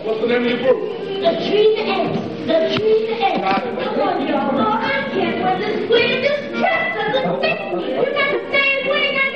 What's the name of your group? The Dreamgirls. The Dreamgirls. Come on, y'all. Oh, I can't wear this wig. This dress doesn't fit me. You got the same wig I